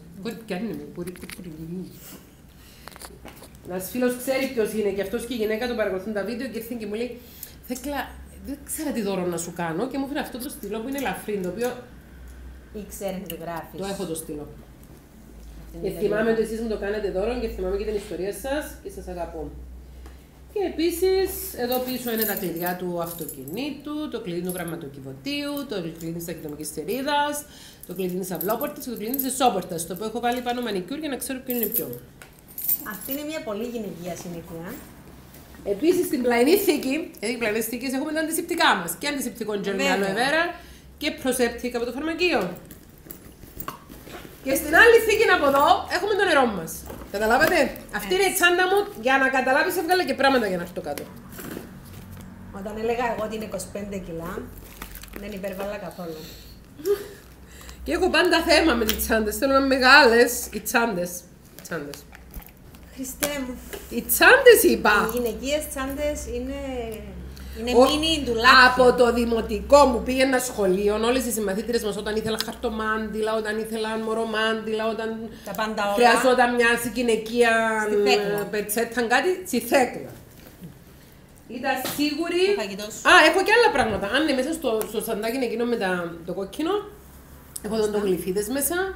Ένας φίλος ξέρει ποιος είναι και αυτός και η γυναίκα του παρακολουθούν τα βίντεο και ήρθε και μου λέει: Θέκλα, δεν ξέρα τι δώρο να σου κάνω. Και μου έφερε αυτό το στυλό που είναι ελαφρύ, το οποίο. Ήξερε τι γράφεις. Το έχω το στυλό. Και θυμάμαι ότι εσείς μου το κάνετε δώρο και θυμάμαι και την ιστορία σας και σας αγαπώ. Και επίσης, εδώ πίσω είναι τα κλειδιά του αυτοκινήτου, το κλειδί του γραμματοκιβωτίου, το κλειδί της ταχυδρομικής θηρίδας, το κλειδί της αυλόπορτας και το κλειδί της εσώπορτας, το οποίο έχω βάλει πάνω μανικιούρ για να ξέρω ποιο είναι ποιο. Αυτή είναι μια πολύ γυναικεία συνήθεια. Επίσης, στην πλαϊνή θήκη, γιατί οι πλαϊνές θήκες έχουμε τα αντισηπτικά μας, και αντισηπτικό τζελ με aloe vera και προσέπτικα από το φαρμακείο. Και στην άλλη θήκη από εδώ έχουμε το νερό μας. Καταλάβατε. Αυτή είναι η τσάντα μου, για να καταλάβεις έβγαλα και πράγματα για να έρθω κάτω. Όταν έλεγα εγώ ότι είναι 25 κιλά, δεν υπερβάλλα καθόλου. Και έχω πάντα θέμα με τις τσάντες. Θέλω να είναι μεγάλες οι τσάντες. Χριστέ μου. Οι τσάντες είπα. Οι γυναικείες τσάντες είναι μίνι ντουλάπια. Από το δημοτικό μου πήγαινα σχολείο, όλες οι συμμαθήτρες μας όταν ήθελαν χαρτομάντιλα, όταν ήθελαν μωρομάντιλα, όταν τα πάντα όλα. χρειαζόταν μια γυναικεία πετσέτα, κάτι, στη θέκλα. Ήταν σίγουρη. Έχω και άλλα πράγματα. Αν είναι μέσα στο σαντάκι εκείνο με το κόκκινο, έχω δοντογλυφίδες μέσα.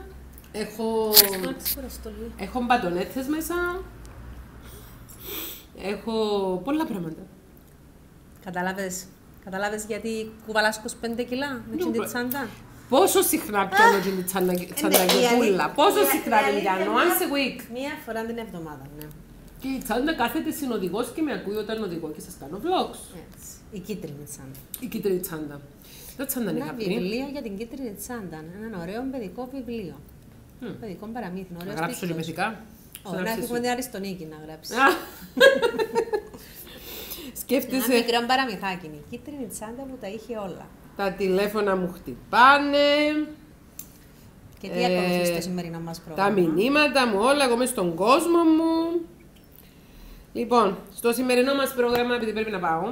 Έχω μπατονέτες μέσα. Έχω πολλά πράγματα. Κατάλαβες γιατί κουβαλάς 25 κιλά με την τσάντα. Πόσο συχνά πιάνω την τσανταγιοπούλα, πόσο συχνά την πιάνω, once a week. Μία φορά την εβδομάδα, ναι. Και η τσάντα κάθεται συνοδηγός και με ακούει όταν οδηγώ και σας κάνω vlogs. Έτσι. Η κίτρινη τσάντα. Η κίτρινη τσάντα. Δεν τσάντα είναι ένα βιβλίο για την κίτρινη τσάντα. Ένα ωραίο παιδικό βιβλίο. Παιδικό παραμύθι. Να γράψω και παιδικά. Όχι, να έχουμε την Αριστονίκη να γράψει. Σκέφτεσαι. Ένα μικρό παραμυθάκι. Η κίτρινη τσάντα που τα είχε όλα. Τα τηλέφωνα μου χτυπάνε. Και τι ακολουθεί στο σημερινό μας πρόγραμμα. Τα μηνύματα μου, όλα, εγώ μες στον κόσμο μου. Λοιπόν, στο σημερινό μας πρόγραμμα, επειδή πρέπει να πάω,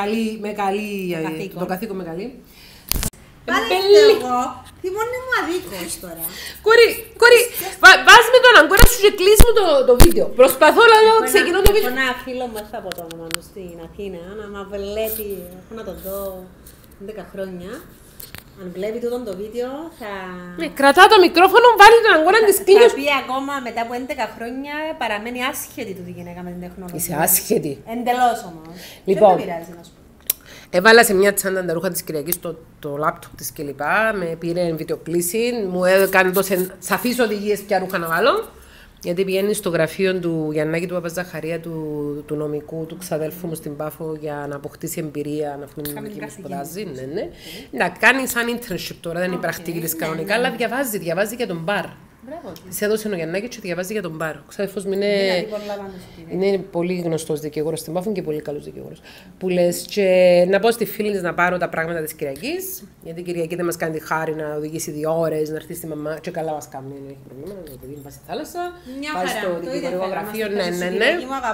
το καθήκον με καλή. Πάλι εγώ, θυμώνει μου αδίκως τώρα. Κόρη, βάζ με τον αγκώνα σου και κλείς μου το βίντεο. Προσπαθώ να ξεκινώ το βίντεο. Έχω ένα φίλο μου, θα πω το όνομα του στην Αθήνα, να με βλέπει, έχω να το δω 10 χρόνια. Αν βλέπει τούτο το βίντεο, θα... Κρατά το μικρόφωνο, βάλει τον αγκώνα της κλείνεις. Θα πει ακόμα μετά από 11 χρόνια παραμένει άσχετη τούτη γυναίκα με την τεχνολογία. Είσαι άσχετη. Εντελώς όμως. Λοιπόν, δεν πειράζει να σου πω. Έβαλα σε μια τσάντα τα ρούχα της Κυριακής το λάπτοπ της κλπ. Με πήρε βιντεοκλήση, μου έκανε σαφείς οδηγίες ποια ρούχα να βάλω. Γιατί πηγαίνει στο γραφείο του Γιαννάκη του Παπαζαχαρία, του νομικού, του ξαδέλφου μου στην Πάφο, για να αποκτήσει εμπειρία, να πούμε και να σπουδάζει. Ναι. Να κάνει σαν internship τώρα, δεν είναι πρακτική της κανονικά, αλλά διαβάζει για τον μπαρ. Της έδωσε ο Γιαννάκης και διαβάζει για τον μπαρ. Ο ξαδέλφος μου είναι πολύ γνωστός δικηγόρος στην Πάφο και πολύ καλός δικηγόρος. Που λες, και να πω στη φίλη της να πάρω τα πράγματα της Κυριακής, γιατί η Κυριακή δεν μας κάνει τη χάρη να οδηγήσει 2 ώρες, να έρθει στη μαμά. Και καλά μας κάνει, δεν έχει πρόβλημα, να παιδί μου πάει στη θάλασσα. Πάει στο δικηγορικό γραφείο, ναι.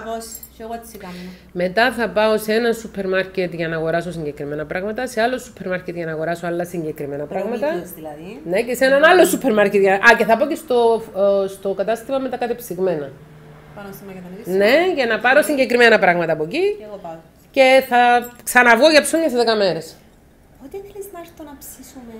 Μετά θα πάω σε ένα σούπερ μάρκετ για να αγοράσω συγκεκριμένα πράγματα, σε άλλο σούπερ μάρκετ για να αγοράσω άλλα συγκεκριμένα πράγματα. Δηλαδή. Ναι, και σε έναν άλλο σούπερ μάρκετ. Και θα πάω και στο κατάστημα με τα κατεψυγμένα. Πάνω στη Μακεδονία. Ναι, για να πάρω συγκεκριμένα πράγματα από εκεί. Και εγώ πάω. Και θα ξαναβγώ για ψώνια σε 10 μέρες. Ό,τι θέλεις να έρθω να ψήσουμε.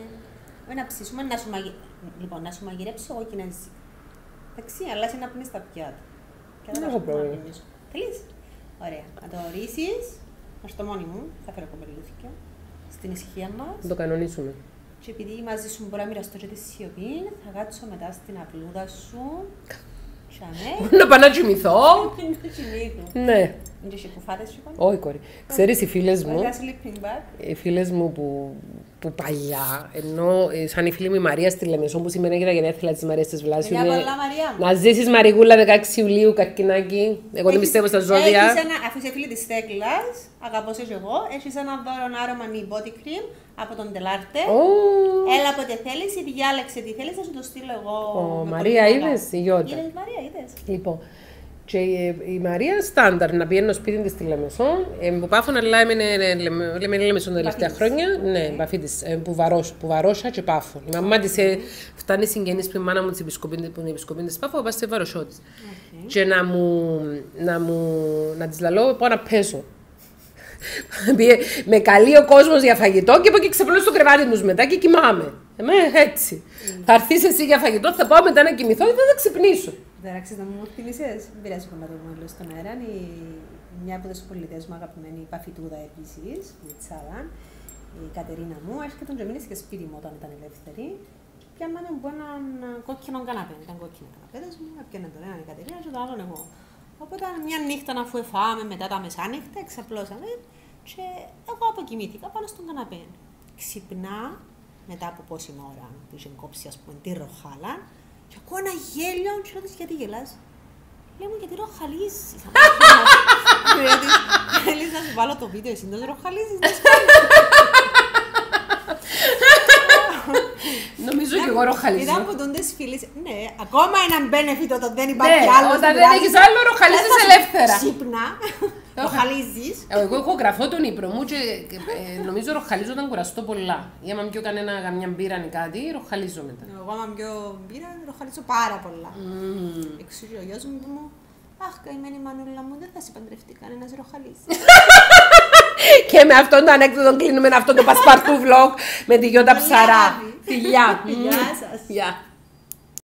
Λοιπόν, να σου μαγειρέψω εγώ κινέζι. Εντάξει, αλλά εσύ να πίνεις τα πιάτα. Δεν έχω πρόβλημα. Θέλεις. Ωραία. Να το ορίσεις. Να στο μόνη μου. Θα φέρω κοπελούθηκια. Στην ησυχία μας. Να το κανονίσουμε. Και επειδή μαζί σου μπορώ να μοιραστώ και τη σιωπή, θα κάτσω μετά στην απλούδα σου. Να πάω να κοιμηθώ. Ναι. Είναι και κουφάτες σου. Όχι, κόρη. Ξέρεις, οι φίλες μου που παλιά, ενώ σαν η φίλη μου η Μαρία στη Λεμεσό, που σήμερα έχει τα γενέθλια της Μαρίας της Βλάσιου. Να ζήσεις Μαριγούλα 16 Ιουλίου, καρκινάκι. Εγώ δεν πιστεύω στα ζώδια. Αφού είσαι φίλη της Θέκλας, αγαπώ σε εγώ, έχεις ένα δώρο άρωμα body cream από τον Τελάρτε. Έλα όποτε θέλεις ή διάλεξε τι θέλεις, θα σου το στείλω εγώ. Μαρία, είδες, η Γιώτα. Είδες Μαρία, είδες. Λοιπόν, και η Μαρία στάνταρ να πηγαίνει στο σπίτι της στη Λεμεσό, που Πάφων, αλλά έμενε Λεμεσό τα τελευταία χρόνια. Ναι, μπαφή της, που Βαρόσα και Πάφων. Η μαμά της φτάνει συγγενής που η μάνα μου της επισκοπή της Πάφων, πάει στη Βαροσό της. Και να της λαλώ, πάω να πέσω. Με καλεί ο κόσμος για φαγητό και πάω και ξεπλώ στο κρεβάτι τους μετά και κοιμάμαι. Έτσι. Θα έρθεις εσύ για φαγητό, θα πάω μετά να κοιμηθώ ή θα ξυπνήσω. Εντάξει, να μου θυμίσες, δεν πειράζει να το πούμε στον αέρα, μια από τις πολιτές μου αγαπημένη, η Παφιτούδα επίσης, η Τσάδα, η Κατερίνα μου, έρχεται και μείνει και σπίτι μου όταν ήταν ελεύθερη. Πιάναμε από έναν κόκκινο καναπέ, ήταν κόκκινο καναπέδες μου, έπιανε τον έναν η Κατερίνα και τον άλλον εγώ. Οπότε μια νύχτα αφού εφάμε μετά τα μεσάνυχτα, εξαπλώσαμε και εγώ αποκοιμήθηκα πάνω στον καναπέ. Ξυπνά μετά από πόση ώρα που είχε κόψει, ας πούμε, τη ροχάλα, και ακούω ένα γέλιο και ρωτήσω γιατί γελάς. Λέει μου, γιατί ροχαλίζεις. Θέλεις να σου βάλω το βίντεο, εσύ δεν ροχαλίζεις. Νομίζω και εγώ ροχαλίζω. Ήταν από τόντες φίλες, ναι, ακόμα έναν benefit όταν δεν υπάρχει άλλο. Όταν δεν έχεις άλλο, ροχαλίζεις ελεύθερα. Ξύπνα, ροχαλίζεις. Εγώ έχω γραφώ τον ύπρο μου και νομίζω ροχαλίζω όταν κουραστώ πολλά. Ή άμα πιω καμιά μπύρα ή κάτι, ροχαλίζω μετά. Εγώ άμα πιω μπύρα, ροχαλίζω πάρα πολλά. Εξού και ο γιος μου, αχ, καημένη μανούλα μου, δεν θα σε παντρευτεί κανένας ροχαλίζει. Και με αυτόν το ανέκδοτο κλείνουμε αυτό το πασπαρτού vlog με τη Γιώτα Ψαρά. Φιλιά. Γεια σας. Γεια.